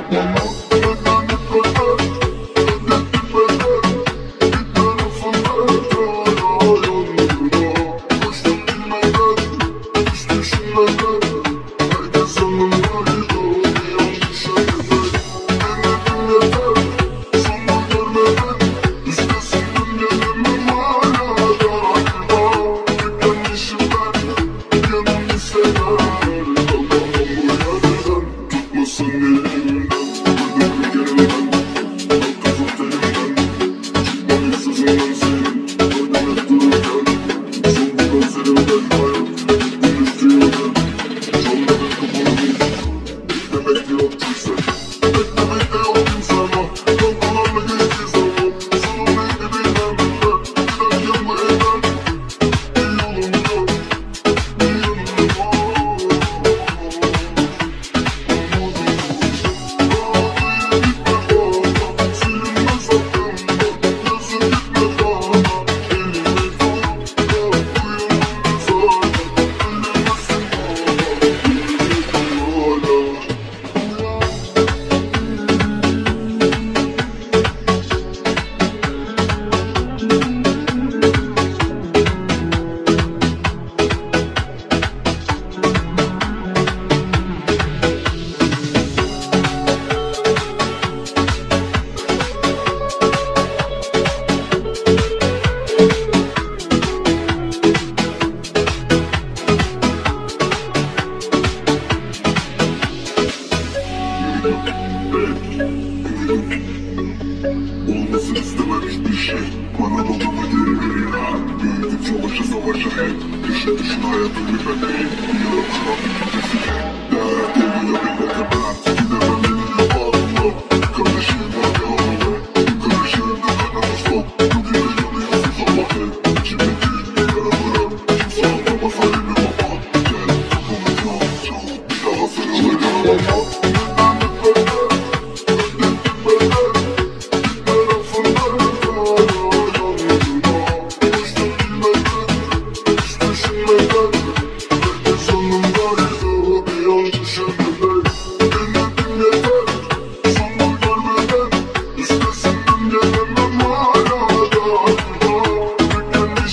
Olmasın istememiş bir şey. Bana dolama geri veriyor. Büyüdük savaşa savaşa hep. Düşün düşün hayatın bir bedeyi. Yılan kıran bir gecesi. Değer oluyor millete ben. Gidemem beni yapağımla. Kardeşim var ya oğlum. Kardeşim de bana stop. Bugün de yanıyorsun sabah hep. İçimdeki yaralarım. Kimse anlamaz halimi baba. Gel kapımı çal. Bir daha sarılacağım ama.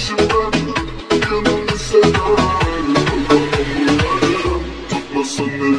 Listen